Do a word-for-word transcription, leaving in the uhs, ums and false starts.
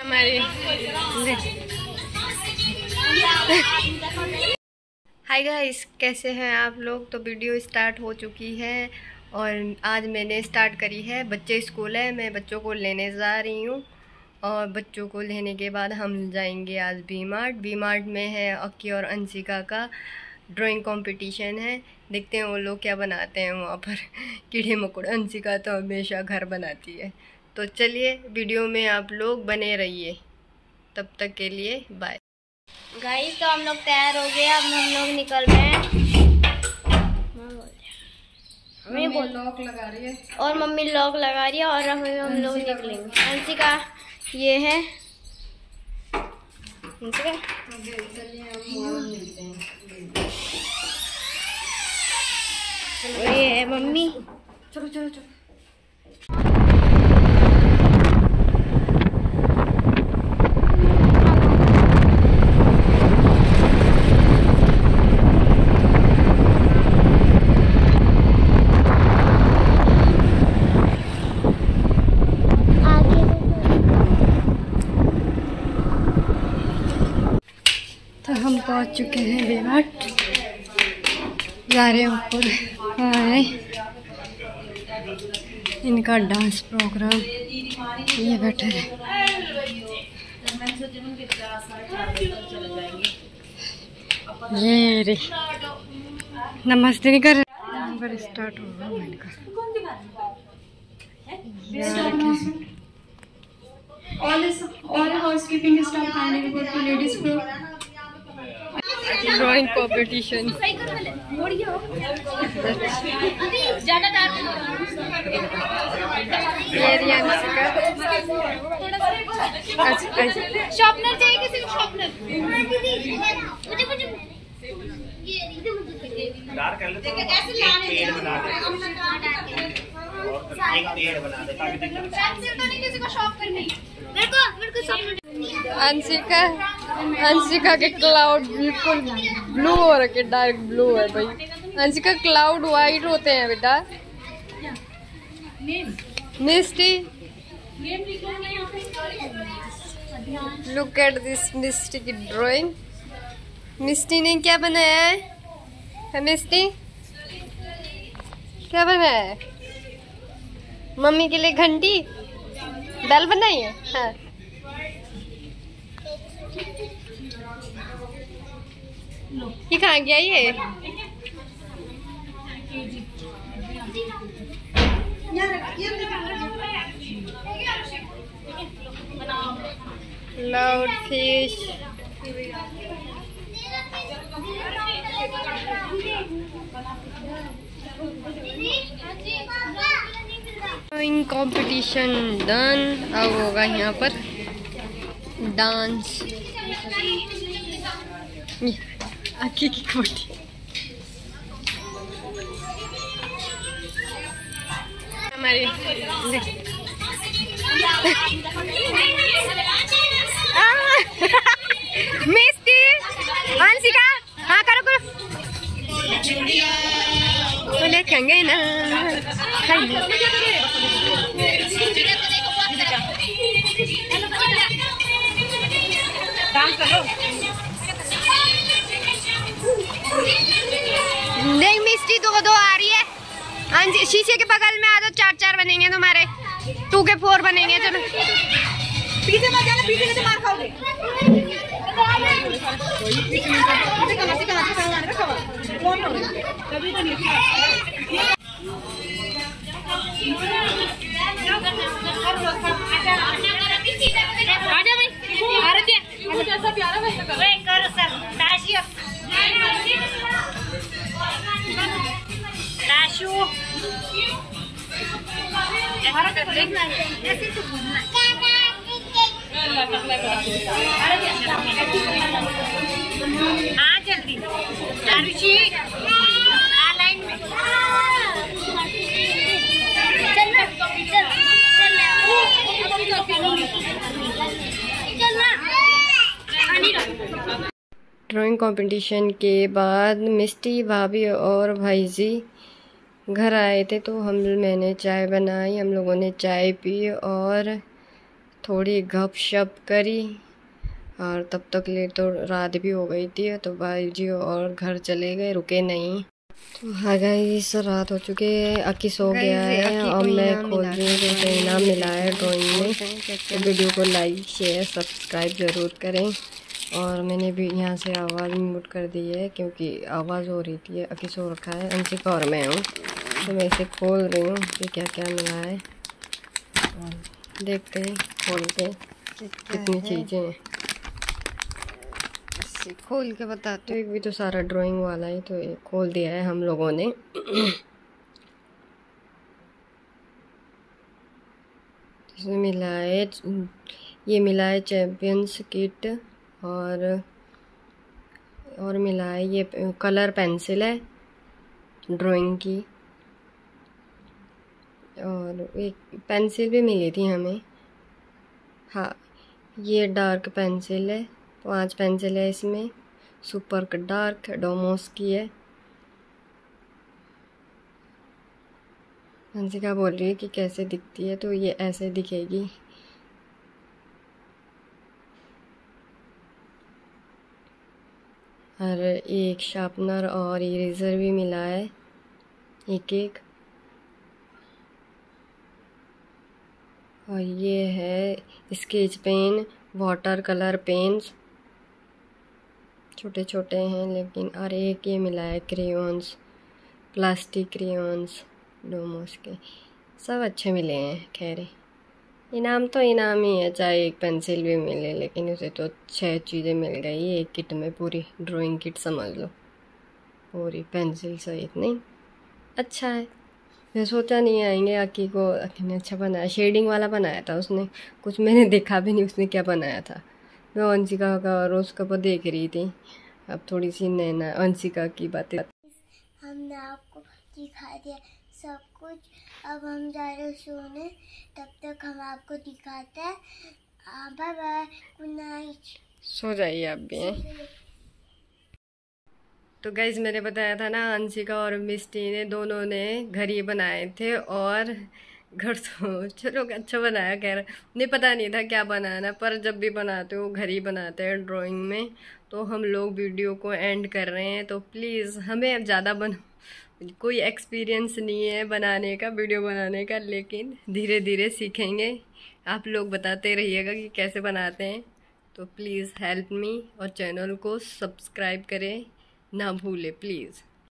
हमारी hi guys, कैसे हैं आप लोग। तो वीडियो स्टार्ट हो चुकी है और आज मैंने स्टार्ट करी है। बच्चे स्कूल है, मैं बच्चों को लेने जा रही हूँ और बच्चों को लेने के बाद हम जाएंगे आज वी मार्ट। वी मार्ट में है अक्की और अंशिका का ड्राइंग कंपटीशन है। देखते हैं वो लोग क्या बनाते हैं वहाँ पर। कीड़े मकोड़े। अंशिका तो हमेशा घर बनाती है। तो चलिए वीडियो में आप लोग बने रहिए। तब तक के लिए बाय गाइस। तो हम लोग तैयार हो गए, अब हम लोग निकल रहे हैं। मम्मी बोल लॉक लगा रही है और मम्मी लॉक लगा रही है और हम हम लोग निकलेंगे। अंशिका ये है अंशिका और ये है मम्मी। चलो चलो चलो। तो हम पहुंच चुके हैं वी मार्ट, जा रहे हैं ऊपर। है इनका डांस प्रोग्राम, ये बैठे हैं। ये रे नमस्ते नहीं कर नंबर स्टार्ट होगा इनका। All is all housekeeping staff handing over to ladies group. Drawing competition. Sharpener चाहिए किसी को? शॉर्पनर मुझे मुझे डार्क कर ले तो कैसे लाने पेड़ बना दे और एक पेड़ बना दे ताकि दिखे। पेंसिल तो नहीं किसी को शॉप करनी। मेरे को मेरे को शॉप। अंशिका अंशिका के क्लाउड बिल्कुल ब्लू हो रखे, डार्क ब्लू है भाई। अंशिका क्लाउड वाइट होते हैं बेटा। Misty look at this Misty की ड्राइंग। मिस्टी ने क्या बनाया है? है मिस्टी क्या बनाया है? मम्मी के लिए घंटी दाल बनाई है। हाँ ये कहाँ गया ये? Loud fish. Drawing competition done. अब होगा यहाँ पर डांस। आखी की कोटी हमारी मिस्टी अंशिका। हाँ करो करो तो लेखेंगे ना। डांस करो। नहीं मिस्टी दो दो आ रही है। शीशे के बगल में आ दो, चार चार बनेंगे तुम्हारे। टू के फोर बनेंगे। चलो पीछे मत जाना, पीछे से मार खाओगे। हाँ जल्दी आरुषि लाइन में ड्राइंग कंपटीशन के बाद मिस्टी भाभी और भाई जी घर आए थे तो हम मैंने चाय बनाई, हम लोगों ने चाय पी और थोड़ी गप शप करी और तब तक ले तो रात भी हो गई थी, तो भाई जी और घर चले गए, रुके नहीं। तो हाँ गाइस, रात हो चुकी है, अकी सो गया है और मैं खोल रही हूँ जैसे इनाम मिला है ड्राइंग में। तो वीडियो को लाइक शेयर सब्सक्राइब ज़रूर करें। और मैंने भी यहाँ से आवाज़ म्यूट कर दी है क्योंकि आवाज़ हो रही थी। अकी सो रखा है, अंशिका और मैं हूँ, तो मैं इसे खोल रही हूँ कि क्या क्या मिला है और देखते हैं खोल के कितनी चीज़ें हैं, खोल के बताते। एक भी तो सारा ड्राइंग वाला ही तो ये खोल दिया है हम लोगों ने। इसमें मिला है, ये मिला है चैम्पियंस किट और और मिला है ये कलर पेंसिल है ड्राइंग की, और एक पेंसिल भी मिली थी हमें। हाँ, ये डार्क पेंसिल है, पांच पेंसिल है इसमें, सुपर डार्क डोमोस की है। अंशिका बोल रही है कि कैसे दिखती है, तो ये ऐसे दिखेगी। और एक शार्पनर और इरेजर भी मिला है, एक एक। और ये है sketch pen, water colour pens, छोटे छोटे हैं लेकिन। और एक ये मिला है क्रेयॉन्स, प्लास्टिक क्रेयॉन्स डोमोस के, सब अच्छे मिले हैं। खैर इनाम तो इनाम ही है, चाहे एक पेंसिल भी मिले, लेकिन उसे तो छह चीज़ें मिल गई एक किट में, पूरी ड्राइंग किट समझ लो, पूरी पेंसिल सहित। नहीं अच्छा है, मैं सोचा नहीं आएंगे। अक्की को, अक्की ने अच्छा बनाया, शेडिंग वाला बनाया था उसने, कुछ मैंने देखा भी नहीं उसने क्या बनाया था। मैं अंशिका का और उसका पर देख रही थी। अब थोड़ी सी नैना अंशिका की बातें। हमने आपको दिखा दिया सब कुछ, अब हम जा रहे हैं सोने, तब तक हम आपको दिखाते हैं। Bye bye, good night. सो जाइए आप भी हैं। तो गाइज मैंने बताया था ना, अंशिका और मिस्टी ने दोनों ने घर ही बनाए थे, और घर तो चलो अच्छा बनाया। कह रहा नहीं, पता नहीं था क्या बनाना, पर जब भी बनाते हो घर ही बनाते हैं ड्राइंग में। तो हम लोग वीडियो को एंड कर रहे हैं, तो प्लीज़ हमें अब ज़्यादा बन कोई एक्सपीरियंस नहीं है बनाने का, वीडियो बनाने का, लेकिन धीरे धीरे सीखेंगे। आप लोग बताते रहिएगा कि कैसे बनाते हैं। तो प्लीज़ हेल्प मी, और चैनल को सब्सक्राइब करें ना भूले प्लीज़।